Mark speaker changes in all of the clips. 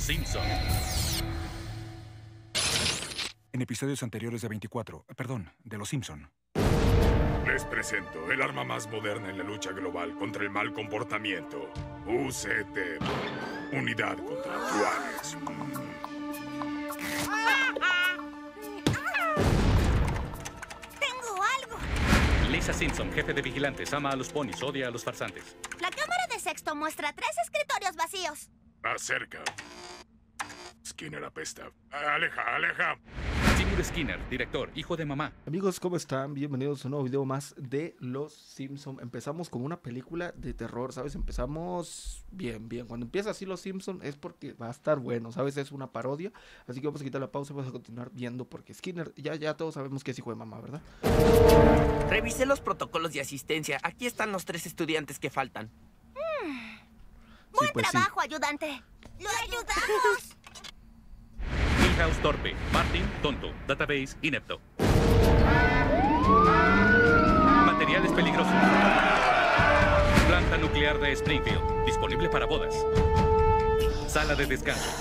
Speaker 1: Simpson.
Speaker 2: En episodios anteriores de 24, perdón, de Los Simpson.
Speaker 3: Les presento el arma más moderna en la lucha global contra el mal comportamiento. UCT. Unidad contra truanes.
Speaker 4: ¡Tengo algo!
Speaker 1: Lisa Simpson, jefe de vigilantes, ama a los ponis, odia a los farsantes.
Speaker 4: La cámara de sexto muestra 3 escritorios vacíos.
Speaker 3: Acerca. Skinner apesta. Aleja, aleja.
Speaker 1: Seymour Skinner, director, hijo de mamá.
Speaker 5: Amigos, ¿cómo están? Bienvenidos a un nuevo video más de Los Simpson. Empezamos con una película de terror, ¿sabes? Empezamos bien. Cuando empieza así Los Simpson es porque va a estar bueno, ¿sabes? Es una parodia. Así que vamos a quitar la pausa y vamos a continuar viendo porque Skinner, ya todos sabemos que es hijo de mamá, ¿verdad?
Speaker 6: Revisé los protocolos de asistencia. Aquí están los 3 estudiantes que faltan.
Speaker 4: Buen
Speaker 5: pues
Speaker 4: trabajo, ayudante. ¡Lo ayudamos!
Speaker 1: Milhouse torpe, Martin tonto, Database inepto. Materiales peligrosos. Planta nuclear de Springfield, disponible para bodas. Sala de descanso.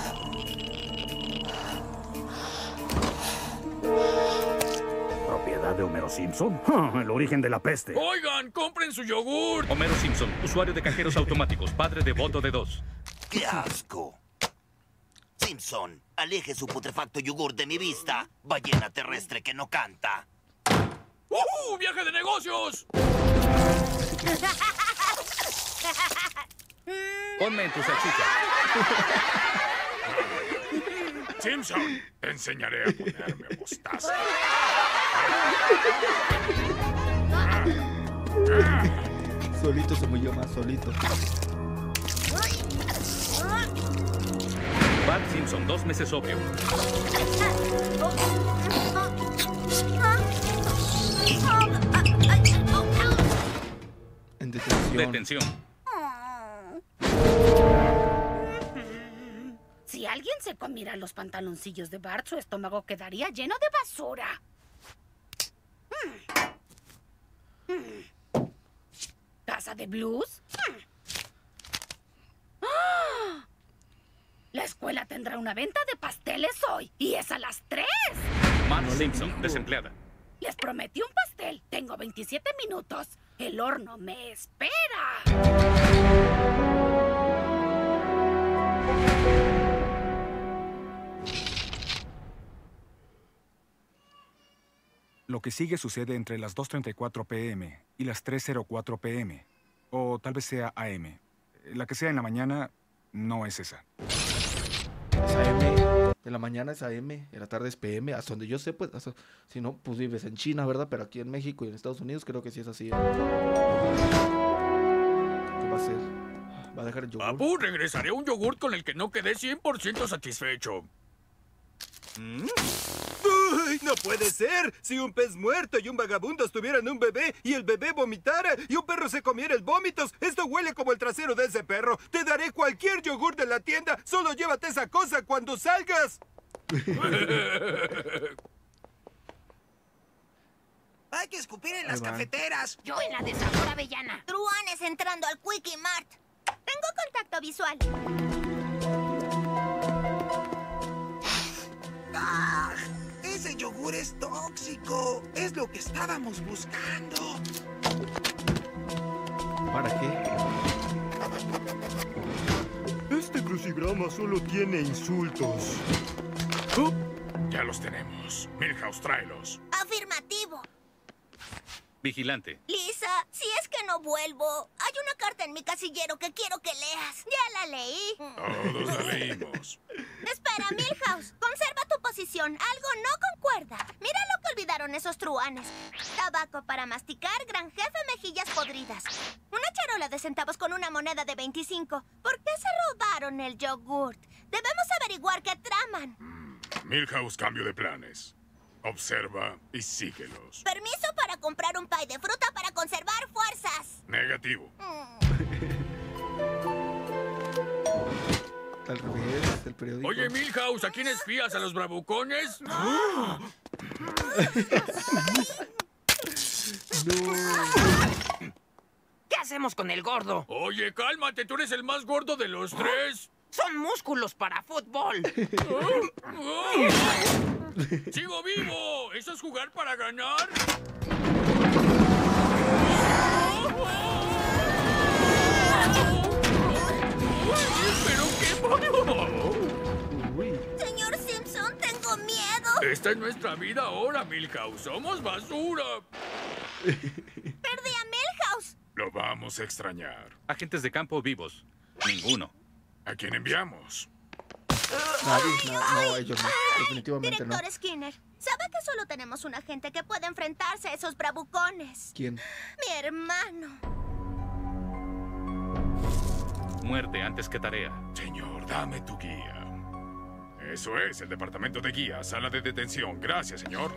Speaker 7: ¿Propiedad de Homero Simpson? El origen de la peste.
Speaker 3: Oigan, compren su yogur.
Speaker 1: Homero Simpson, usuario de cajeros automáticos, padre de voto de 2.
Speaker 8: ¡Qué asco! Simpson, aleje su putrefacto yogur de mi vista. Ballena terrestre que no canta.
Speaker 3: ¡Viaje de negocios!
Speaker 1: Ponme en tu salchicha.
Speaker 3: Simpson, te enseñaré a ponerme mostaza.
Speaker 5: Solito se murió más, solito.
Speaker 1: Bart Simpson, 2 meses sobrio.
Speaker 5: En detención.
Speaker 1: Detención.
Speaker 9: Si alguien se comiera los pantaloncillos de Bart, su estómago quedaría lleno de basura. ¿Casa de blues? ¡Ah! La escuela tendrá una venta de pasteles hoy, y es a las 3.
Speaker 1: Marge Simpson, desempleada.
Speaker 9: Les prometí un pastel. Tengo 27 minutos. El horno me espera.
Speaker 2: Lo que sigue sucede entre las 2:34 p.m. y las 3:04 p.m. O tal vez sea a.m. La que sea en la mañana no es esa.
Speaker 5: Es AM, en la mañana es AM, en la tarde es PM, hasta donde yo sé, pues, si no, pues vives en China, ¿verdad? Pero aquí en México y en Estados Unidos creo que sí es así. ¿Qué va a hacer? ¿Va a dejar el yogur?
Speaker 3: Abu, regresaré a un yogur con el que no quedé 100% satisfecho.
Speaker 10: ¡Uy! ¡No puede ser! Si un pez muerto y un vagabundo tuvieran un bebé y el bebé vomitara y un perro se comiera el vómitos, esto huele como el trasero de ese perro. Te daré cualquier yogur de la tienda, solo llévate esa cosa cuando salgas.
Speaker 8: Hay que escupir en las cafeteras.
Speaker 9: Yo en la de sabor avellana.
Speaker 4: Truanes entrando al Quickie Mart. Tengo contacto visual.
Speaker 8: ¡Ah! Ese yogur es tóxico. Es lo que estábamos buscando.
Speaker 5: ¿Para qué?
Speaker 10: Este crucigrama solo tiene insultos.
Speaker 3: Ya los tenemos. Milhouse, tráelos.
Speaker 4: Afirmativo.
Speaker 1: Vigilante.
Speaker 4: Lisa, si es que no vuelvo, hay una carta en mi casillero que quiero que leas. Ya la leí.
Speaker 3: Todos la leímos.
Speaker 4: Espera, Milhouse. Conserva tu posición. Algo no concuerda. Mira lo que olvidaron esos truanes. Tabaco para masticar, gran jefe, mejillas podridas. Una charola de centavos con una moneda de 25. ¿Por qué se robaron el yogurt? Debemos averiguar qué traman.
Speaker 3: Milhouse, cambio de planes. Observa y síguelos.
Speaker 4: Permiso para comprar un pie de fruta para conservar fuerzas.
Speaker 3: Negativo.
Speaker 5: Al revés, el periódico.
Speaker 3: Oye, Milhouse, ¿a quién espías? ¿A los bravucones?
Speaker 5: No.
Speaker 6: ¿Qué hacemos con el gordo?
Speaker 3: Oye, cálmate, tú eres el más gordo de los 3.
Speaker 6: Son músculos para fútbol.
Speaker 11: ¡Sigo vivo! ¿Eso es jugar para ganar? ¿Pero qué?
Speaker 4: Señor Simpson, tengo miedo.
Speaker 11: Esta es nuestra vida ahora, Milhouse. Somos basura.
Speaker 4: Perdí a Milhouse.
Speaker 3: Lo vamos a extrañar.
Speaker 1: Agentes de campo vivos. Ninguno.
Speaker 3: ¿A quién enviamos?
Speaker 5: Nadie, no, ellos no. Definitivamente no.
Speaker 4: Director Skinner, ¿sabe que solo tenemos un agente que puede enfrentarse a esos bravucones?
Speaker 5: ¿Quién?
Speaker 4: Mi hermano.
Speaker 1: Muerte antes que tarea.
Speaker 3: Señor, dame tu guía. Eso es, el departamento de guía, sala de detención. Gracias, señor.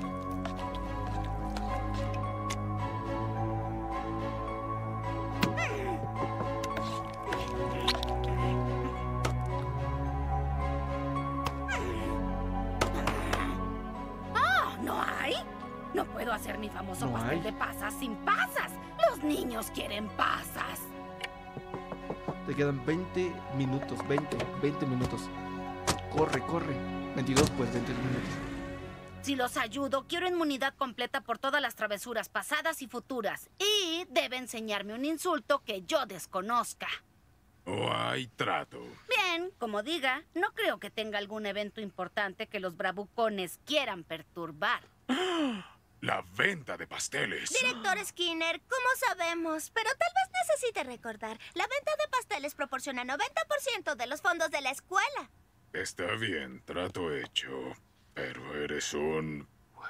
Speaker 9: ¿No hay? No puedo hacer mi famoso
Speaker 5: ¿No
Speaker 9: pastel
Speaker 5: hay?
Speaker 9: de pasas sin pasas. Los niños quieren pasas.
Speaker 5: Te quedan 20 minutos, 20 minutos. Corre, corre. 22, pues 20 minutos.
Speaker 9: Si los ayudo, quiero inmunidad completa por todas las travesuras pasadas y futuras. Y debe enseñarme un insulto que yo desconozca.
Speaker 3: ¿O hay trato?
Speaker 9: Bien, como diga, no creo que tenga algún evento importante que los bravucones quieran perturbar.
Speaker 3: La venta de pasteles.
Speaker 4: Director Skinner, ¿cómo sabemos? Pero tal vez necesite recordar. La venta de pasteles proporciona 90% de los fondos de la escuela.
Speaker 3: Está bien, trato hecho. Pero eres un...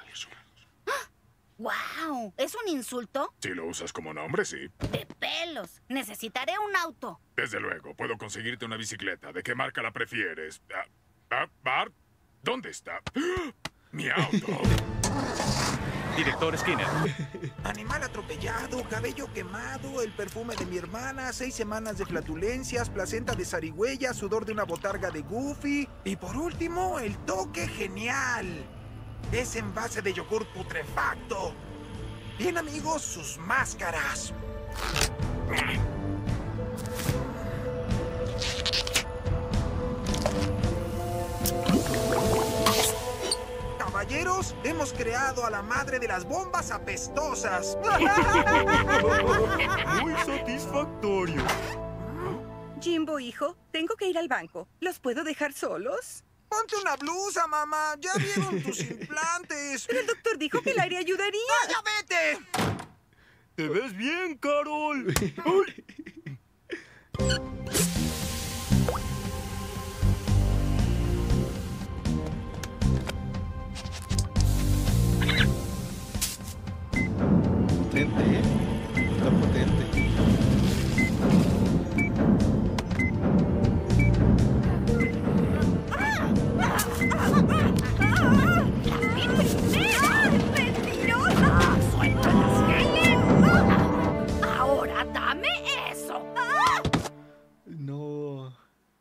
Speaker 9: ¡Wow! ¿Es un insulto?
Speaker 3: Si lo usas como nombre, sí.
Speaker 9: De pelos. Necesitaré un auto.
Speaker 3: Desde luego, puedo conseguirte una bicicleta. ¿De qué marca la prefieres? Bart, ¿dónde está? ¡Mi auto!
Speaker 1: Director Skinner.
Speaker 12: Animal atropellado, cabello quemado, el perfume de mi hermana, 6 semanas de flatulencias, placenta de zarigüeya, sudor de una botarga de Goofy. Y por último, el toque genial. Ese envase de yogur putrefacto. Bien, amigos, sus máscaras. Caballeros, hemos creado a la madre de las bombas apestosas.
Speaker 10: Muy satisfactorio.
Speaker 13: Jimbo, hijo, tengo que ir al banco. ¿Los puedo dejar solos?
Speaker 12: Ponte una blusa, mamá. Ya vieron tus implantes.
Speaker 13: Pero el doctor dijo que el aire ayudaría.
Speaker 12: ¡Ya vete!
Speaker 10: Te ves bien, Carol.
Speaker 5: Potente, ¿eh? Está potente.
Speaker 9: ¡Mentirosa! ¡Suéltalas, Helen! ¡Ahora dame eso!
Speaker 5: No.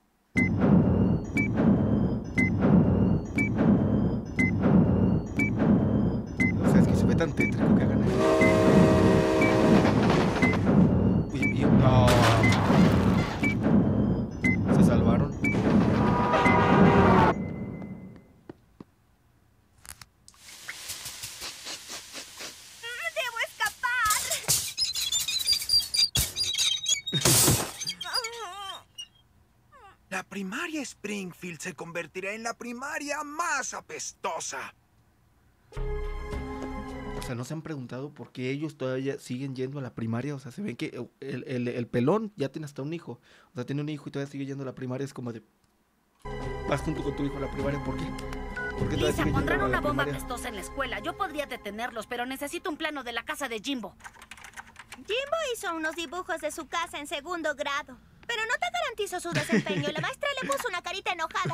Speaker 5: O sea, es que se ve tan tétrico que hagan eso. Uy, bien. No. Se salvaron.
Speaker 4: ¡Debo escapar!
Speaker 12: La primaria Springfield se convertirá en la primaria más apestosa.
Speaker 5: O sea, ¿no se han preguntado por qué ellos todavía siguen yendo a la primaria? O sea, se ven que el pelón ya tiene hasta un hijo. O sea, tiene un hijo y todavía sigue yendo a la primaria. Es como de... Vas junto con tu hijo a la primaria, ¿por qué? ¿Por qué todavía
Speaker 9: Lisa,
Speaker 5: siguen yendo
Speaker 9: pondrán
Speaker 5: a la
Speaker 9: una bomba
Speaker 5: primaria?
Speaker 9: apestosa en la escuela. Yo podría detenerlos, pero necesito un plano de la casa de Jimbo.
Speaker 4: Jimbo hizo unos dibujos de su casa en 2º grado. Pero no te garantizo su desempeño. La maestra le puso una carita enojada.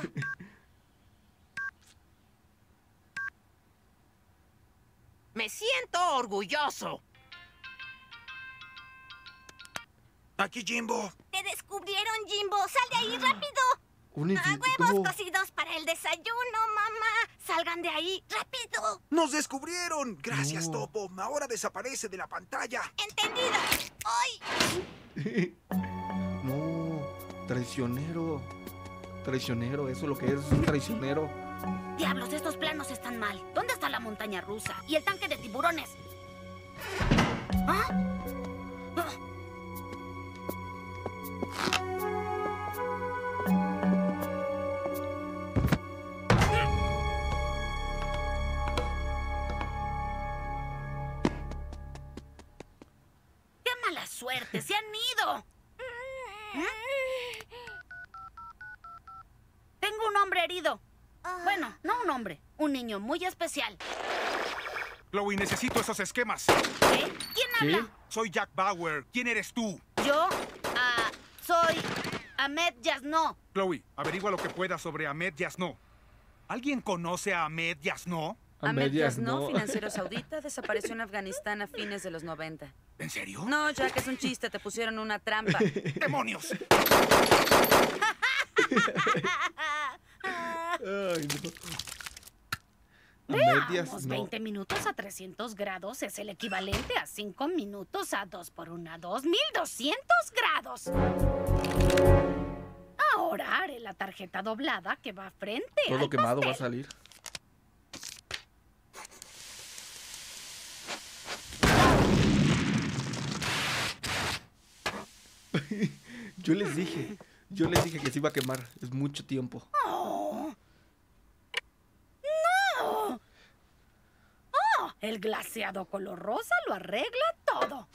Speaker 6: Me siento orgulloso.
Speaker 12: Aquí, Jimbo.
Speaker 4: ¡Te descubrieron, Jimbo! ¡Sal de ahí rápido!
Speaker 5: Un
Speaker 4: ¡Huevos
Speaker 5: instituto.
Speaker 4: cocidos para el desayuno, mamá! ¡Salgan de ahí! ¡Rápido!
Speaker 12: ¡Nos descubrieron! Gracias,
Speaker 5: No.
Speaker 12: Topo. Ahora desaparece de la pantalla.
Speaker 4: ¡Entendido! ¡Ay!
Speaker 5: No. Traicionero. Traicionero, eso es lo que es un traicionero.
Speaker 9: Diablos, estos planos están mal. ¿Dónde está la montaña rusa? ¿Y el tanque de tiburones? ¿Ah? Ah. ¡Qué mala suerte! ¡Se han ido! Tengo un hombre herido. Bueno, no un hombre, un niño muy especial.
Speaker 2: Chloe, necesito esos esquemas.
Speaker 9: ¿Qué? ¿Quién habla?
Speaker 2: Soy Jack Bauer. ¿Quién eres tú?
Speaker 9: Yo, soy Ahmed Yasno.
Speaker 2: Chloe, averigua lo que puedas sobre Ahmed Yasno. ¿Alguien conoce a Ahmed Yasno?
Speaker 14: Ahmed Yasno, financiero saudita, desapareció en Afganistán a fines de los 90.
Speaker 2: ¿En serio?
Speaker 14: No, Jack, es un chiste, te pusieron una trampa.
Speaker 2: ¡Demonios!
Speaker 5: Ay, no.
Speaker 9: Veamos, 20 minutos a 300 grados es el equivalente a 5 minutos a 2 por 1, 2200 grados. Ahora haré la tarjeta doblada que va frente
Speaker 5: Todo
Speaker 9: al
Speaker 5: quemado
Speaker 9: pastel.
Speaker 5: va a salir. Yo les dije que se iba a quemar. Es mucho tiempo.
Speaker 9: ¡No! ¡Oh! El glaseado color rosa lo arregla todo.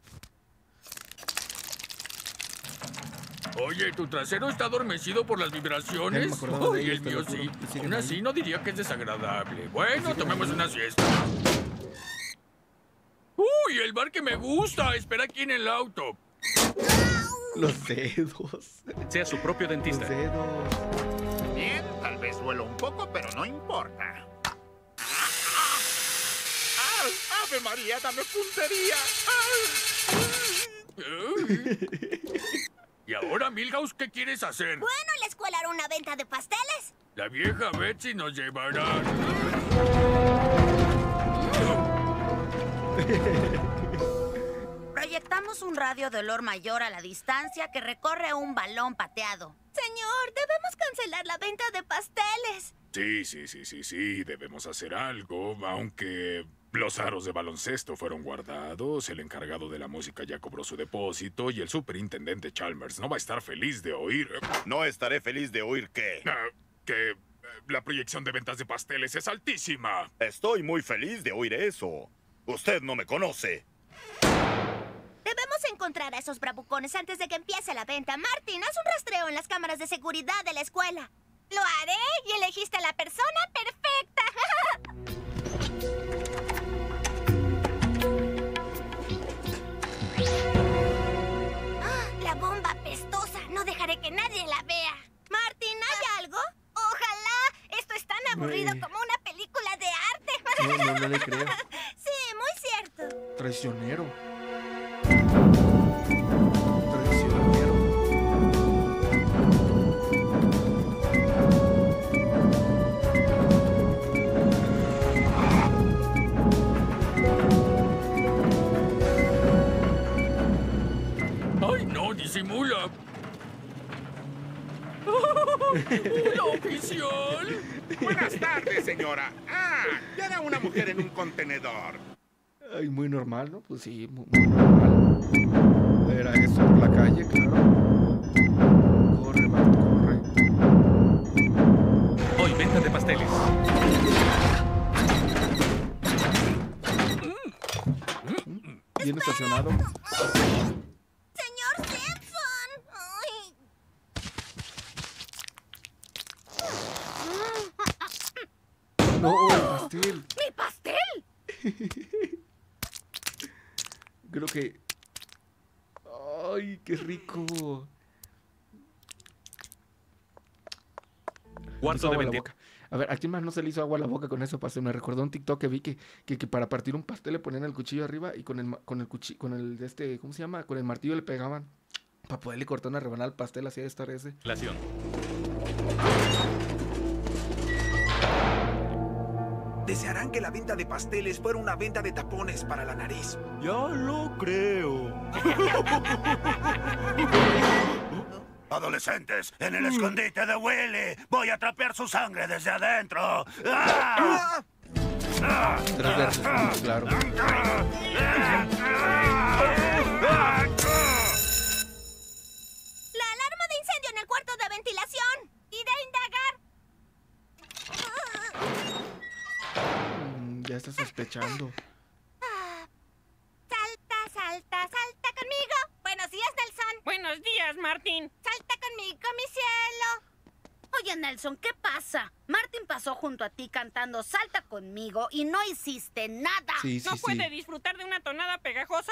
Speaker 11: Oye, ¿tu trasero está adormecido por las
Speaker 5: Ya no
Speaker 11: vibraciones?
Speaker 5: me acordaba de
Speaker 11: Uy,
Speaker 5: ellos,
Speaker 11: el
Speaker 5: te
Speaker 11: mío
Speaker 5: lo juro.
Speaker 11: sí.
Speaker 5: Y siguen
Speaker 11: Aún
Speaker 5: ahí.
Speaker 11: así no diría que es desagradable. Bueno, tomemos una siesta. ¡Uy, el bar que me gusta! Espera aquí en el auto.
Speaker 5: Los dedos.
Speaker 1: Sea su propio dentista.
Speaker 5: Los dedos.
Speaker 15: Bien, tal vez duelo un poco, pero no importa. ¡Ah! ¡Ave María, dame puntería!
Speaker 11: ¿Y ahora, Milhouse, qué quieres hacer?
Speaker 4: Bueno, en la escuela hará una venta de pasteles.
Speaker 11: La vieja Betsy nos llevará.
Speaker 9: Proyectamos un radio de olor mayor a la distancia que recorre un balón pateado.
Speaker 4: Señor, debemos cancelar la venta de pasteles.
Speaker 3: Sí, debemos hacer algo, aunque los aros de baloncesto fueron guardados, el encargado de la música ya cobró su depósito y el superintendente Chalmers no va a estar feliz de oír...
Speaker 15: No estaré feliz de oír que...
Speaker 3: que la proyección de ventas de pasteles es altísima.
Speaker 15: Estoy muy feliz de oír eso. Usted no me conoce.
Speaker 4: Debemos encontrar a esos bravucones antes de que empiece la venta. Martin, haz un rastreo en las cámaras de seguridad de la escuela. Lo haré y elegiste a la persona perfecta. La bomba pestosa. No dejaré que nadie la vea. Martin, ¿hay algo? Ojalá. Esto es tan aburrido como una película de arte.
Speaker 5: No le creo.
Speaker 4: Sí, muy cierto.
Speaker 5: Traicionero.
Speaker 11: ¡Ay, no! ¡Disimula! ¡La oficial!
Speaker 16: Buenas tardes, señora. Ya era una mujer en un contenedor.
Speaker 5: Ay, muy normal, ¿no? Pues sí, muy normal. Era eso por la calle, claro. Corre, Bart, corre.
Speaker 1: Hoy venta de pasteles.
Speaker 5: Bien estacionado.
Speaker 4: Señor Simpson. Ay.
Speaker 5: No, el pastel.
Speaker 9: ¡Mi pastel!
Speaker 5: Creo que... ¡Ay, qué rico!
Speaker 1: Cuarto de
Speaker 5: Agua a la
Speaker 1: venta.
Speaker 5: boca. A ver, ¿a quién más no se le hizo agua a la boca con eso pastel? Me recordó un TikTok que vi que para partir un pastel le ponían el cuchillo arriba y con el cuchillo, ¿cómo se llama? Con el martillo le pegaban para poderle cortar una rebanada al pastel, así de estar ese.
Speaker 1: Inflación.
Speaker 12: Desearán que la venta de pasteles fuera una venta de tapones para la nariz.
Speaker 10: Ya lo creo.
Speaker 8: Adolescentes, en el escondite de Willy. Voy a trapear su sangre desde adentro. ¡Ah!
Speaker 5: 3 veces, claro.
Speaker 4: La alarma de incendio en el cuarto de ventilación. Iré a indagar.
Speaker 5: Ya estás sospechando.
Speaker 4: Salta conmigo. Buenos días, Nelson.
Speaker 17: Buenos días, Martín.
Speaker 4: Salta conmigo, mi cielo.
Speaker 9: Oye, Nelson, ¿qué pasa? Martín pasó junto a ti cantando Salta conmigo y no hiciste nada.
Speaker 5: Sí,
Speaker 17: ¿No puede disfrutar de una tonada pegajosa?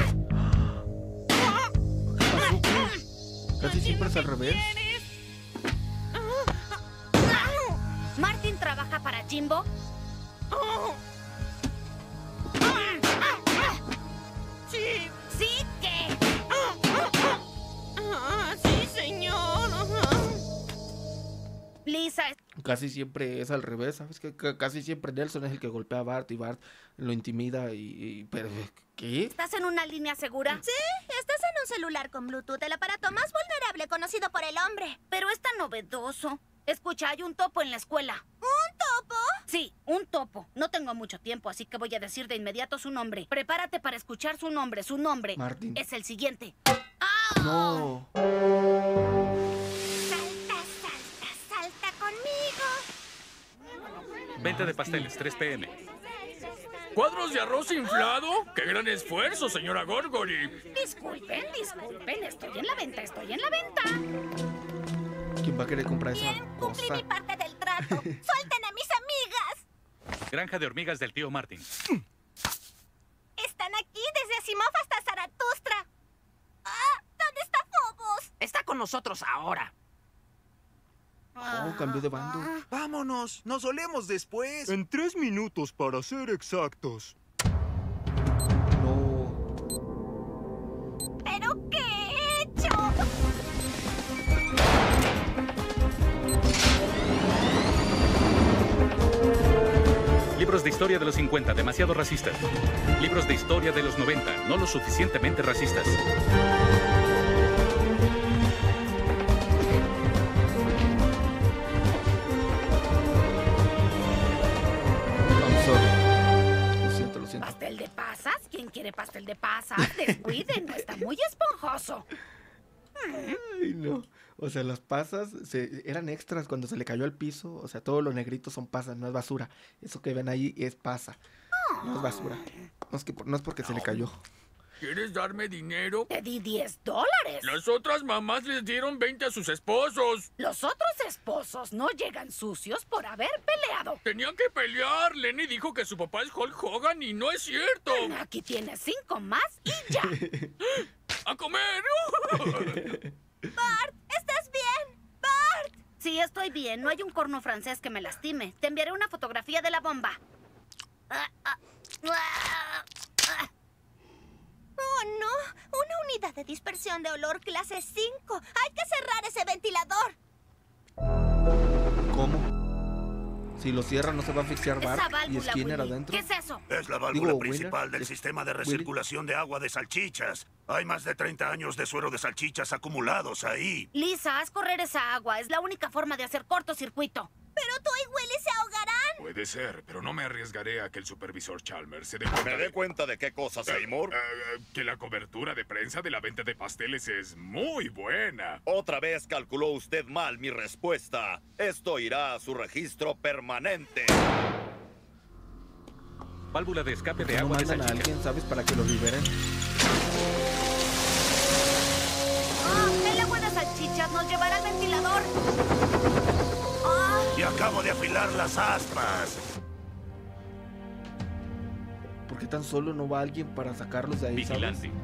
Speaker 5: Casi siempre es al revés.
Speaker 9: ¿Martín trabaja para Jimbo?
Speaker 17: Sí.
Speaker 9: ¿Sí qué?
Speaker 17: Sí, señor.
Speaker 9: Lisa,
Speaker 5: Casi siempre es al revés, ¿sabes? Que casi siempre Nelson es el que golpea a Bart y Bart lo intimida pero ¿qué?
Speaker 9: ¿estás en una línea segura?
Speaker 4: Sí, estás en un celular con Bluetooth, el aparato más vulnerable conocido por el hombre.
Speaker 9: Pero es tan novedoso. Escucha, hay un topo en la escuela.
Speaker 4: ¿Un topo?
Speaker 9: Sí, un topo. No tengo mucho tiempo, así que voy a decir de inmediato su nombre. Prepárate para escuchar su nombre. Su nombre
Speaker 5: Martín.
Speaker 9: es el siguiente.
Speaker 5: No.
Speaker 4: Salta conmigo.
Speaker 1: Venta de pasteles, 3 p.m.
Speaker 11: ¿Cuadros de arroz inflado? ¡Qué gran esfuerzo, señora Gorgory!
Speaker 9: Disculpen, estoy en la venta.
Speaker 5: ¿Quién va a querer comprar esa
Speaker 4: Cumplí
Speaker 5: cosa?
Speaker 4: mi parte del trato. ¡Suelten a mis amigas!
Speaker 1: Granja de hormigas del tío Martin.
Speaker 4: Están aquí desde Asimov hasta Zaratustra. ¿Dónde está Phobos?
Speaker 6: Está con nosotros ahora.
Speaker 5: Oh, cambió de bando.
Speaker 12: Vámonos, nos olemos después.
Speaker 10: En 3 minutos, para ser exactos.
Speaker 5: No.
Speaker 4: ¿Pero qué he hecho?
Speaker 1: Libros de historia de los 50, demasiado racistas. Libros de historia de los 90, no lo suficientemente racistas.
Speaker 5: Lo siento.
Speaker 9: ¿Pastel de pasas? ¿Quién quiere pastel de pasas? Descuiden, no está muy esponjoso.
Speaker 5: Ay, no. O sea, las pasas eran extras cuando se le cayó al piso. O sea, todo lo negrito son pasas, no es basura. Eso que ven ahí es pasa. No es basura. No es porque se le cayó.
Speaker 11: ¿Quieres darme dinero?
Speaker 9: Te di $10.
Speaker 11: Las otras mamás les dieron 20 a sus esposos.
Speaker 9: Los otros esposos no llegan sucios por haber peleado.
Speaker 11: Tenían que pelear. Lenny dijo que su papá es Hulk Hogan y no es cierto.
Speaker 9: Aquí tienes 5 más y ya.
Speaker 11: ¡A comer!
Speaker 4: Bart, ¿estás bien? Bart.
Speaker 9: Sí, estoy bien. No hay un corno francés que me lastime. Te enviaré una fotografía de la bomba.
Speaker 4: Oh, no. Una unidad de dispersión de olor clase 5. Hay que cerrar ese ventilador.
Speaker 5: ¿Cómo? Si lo cierra no se va a asfixiar Bart y Skinner
Speaker 9: Willy.
Speaker 5: adentro.
Speaker 9: ¿Qué es eso?
Speaker 8: Es la válvula
Speaker 5: Digo,
Speaker 8: principal
Speaker 5: Winner.
Speaker 8: del sistema de recirculación de agua de salchichas. Hay más de 30 años de suero de salchichas acumulados ahí.
Speaker 9: Lisa, haz correr esa agua. Es la única forma de hacer cortocircuito.
Speaker 4: Pero tú y Willy se ahogarán.
Speaker 3: Puede ser, pero no me arriesgaré a que el supervisor Chalmers se dé cuenta.
Speaker 15: ¿Me dé cuenta de qué cosa, Seymour?
Speaker 3: Que la cobertura de prensa de la venta de pasteles es muy buena.
Speaker 15: Otra vez calculó usted mal mi respuesta. Esto irá a su registro permanente.
Speaker 1: Válvula de escape de
Speaker 5: No
Speaker 1: agua de
Speaker 5: mandan a
Speaker 1: salchicha.
Speaker 5: alguien, ¿sabes? Para que lo liberen.
Speaker 9: El agua de salchichas nos llevará al ventilador.
Speaker 8: Y acabo de afilar las aspas.
Speaker 5: ¿Por qué tan solo no va alguien para sacarlos de ahí, sabes?
Speaker 1: Vigilante.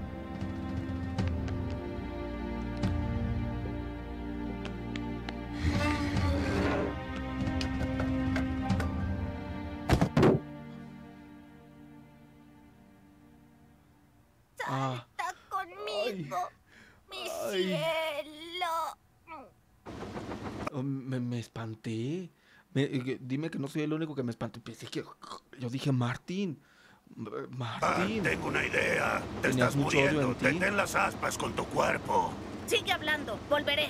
Speaker 4: Salta conmigo, mi cielo.
Speaker 5: Oh, me espanté. Dime que no soy el único que me espanté. Pensé que yo dije Martín. Martín.
Speaker 8: Tengo una idea. Te
Speaker 5: Tenías
Speaker 8: estás
Speaker 5: mucho odio
Speaker 8: muriendo.
Speaker 5: en ti.
Speaker 8: Detén las aspas con tu cuerpo.
Speaker 9: Sí, Sigue hablando. Volveré.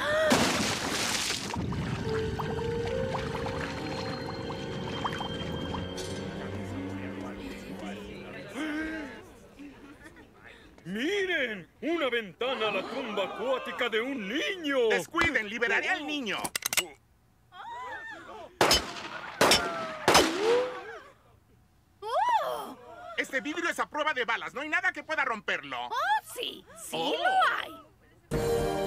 Speaker 11: ¡Miren! ¡Una ventana a la tumba acuática de un niño!
Speaker 16: Descuiden, liberaré al niño. Este vidrio es a prueba de balas. No hay nada que pueda romperlo.
Speaker 9: ¡Oh, sí! ¡Sí
Speaker 16: Oh.
Speaker 9: lo hay!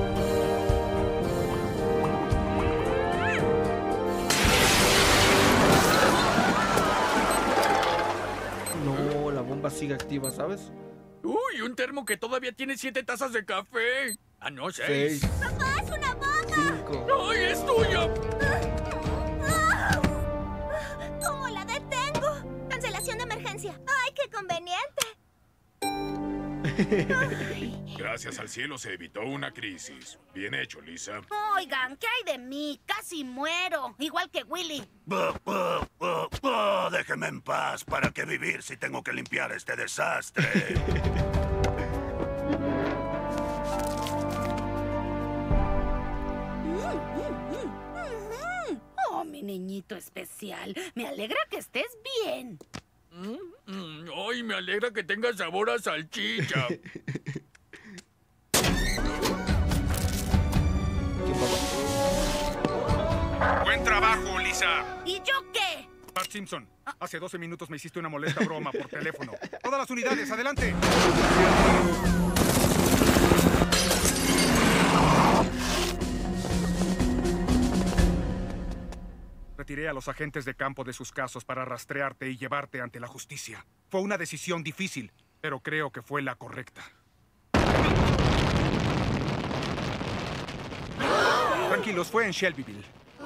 Speaker 5: No, la bomba sigue activa, ¿sabes?
Speaker 11: ¡Uy! Un termo que todavía tiene 7 tazas de café. Ah, no, 6.
Speaker 5: 6,
Speaker 4: ¡Papá, es una bomba!
Speaker 5: 5.
Speaker 11: ¡Ay, es tuya!
Speaker 4: ¿Cómo la detengo? Cancelación de emergencia. ¡Ay, qué conveniente!
Speaker 3: Gracias al cielo se evitó una crisis. Bien hecho, Lisa.
Speaker 9: Oigan, ¿qué hay de mí? Casi muero. Igual que Willy.
Speaker 8: Déjeme en paz. ¿Para qué vivir si tengo que limpiar este desastre?
Speaker 9: Oh, mi niñito especial. Me alegra que estés bien.
Speaker 11: ¡Ay, me alegra que tenga sabor a salchicha!
Speaker 2: Buen trabajo, Lisa.
Speaker 9: ¿Y yo qué?
Speaker 2: Bart Simpson, hace 12 minutos me hiciste una molesta broma por teléfono. Todas las unidades, adelante. Retiré a los agentes de campo de sus casos para rastrearte y llevarte ante la justicia. Fue una decisión difícil, pero creo que fue la correcta. Tranquilos, fue en Shelbyville.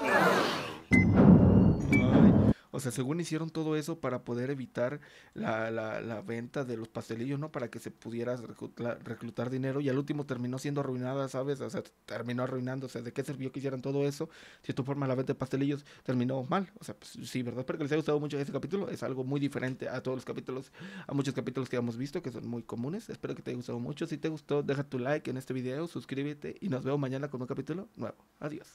Speaker 5: O sea, según hicieron todo eso para poder evitar la venta de los pastelillos, ¿no? Para que se pudiera reclutar dinero y al último terminó siendo arruinada, ¿sabes? O sea, terminó arruinándose. ¿De qué sirvió que hicieran todo eso? Si tu forma la venta de pastelillos terminó mal. O sea, pues sí, ¿verdad? Espero que les haya gustado mucho este capítulo. Es algo muy diferente a todos los capítulos, a muchos capítulos que hemos visto, que son muy comunes. Espero que te haya gustado mucho. Si te gustó, deja tu like en este video, suscríbete y nos vemos mañana con un capítulo nuevo. Adiós.